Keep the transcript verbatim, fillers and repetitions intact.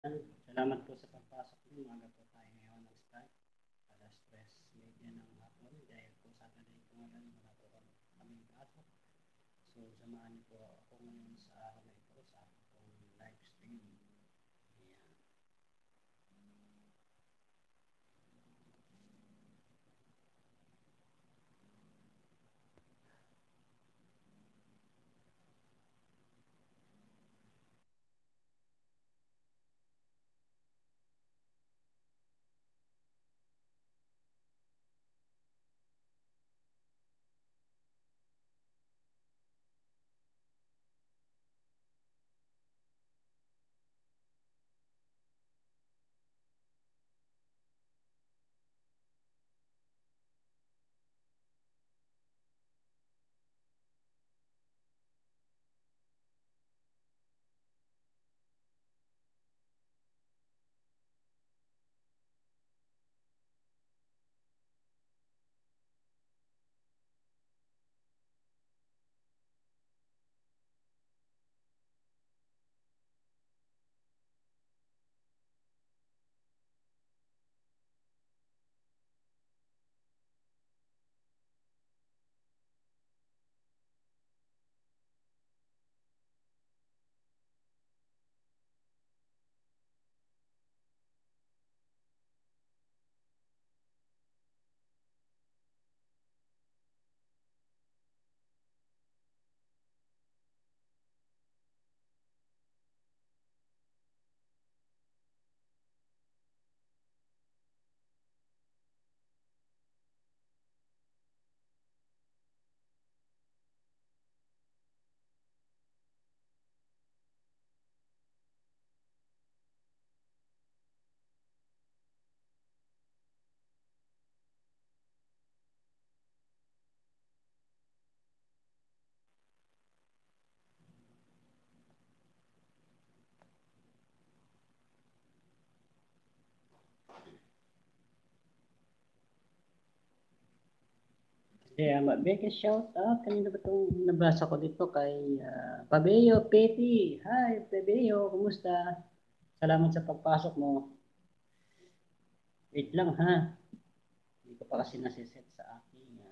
Salamat po sa pagpasok niyo. Umaga po tayo ngayon nag-start. Alas tres media ng hapon dahil po Saturday po ngayon wala po kami kaming pasok. So samahan niyo po ako ngayon sa araw na ito sa aking pong live stream. Ayan. Kaya mabeke shout out. Kanina ba itong nabasa ko dito kay uh, Pabeo Petty. Hi Pabeo, kumusta? Salamat sa pagpasok mo. Wait lang ha. Hindi ko pa kasi nasiset sa aking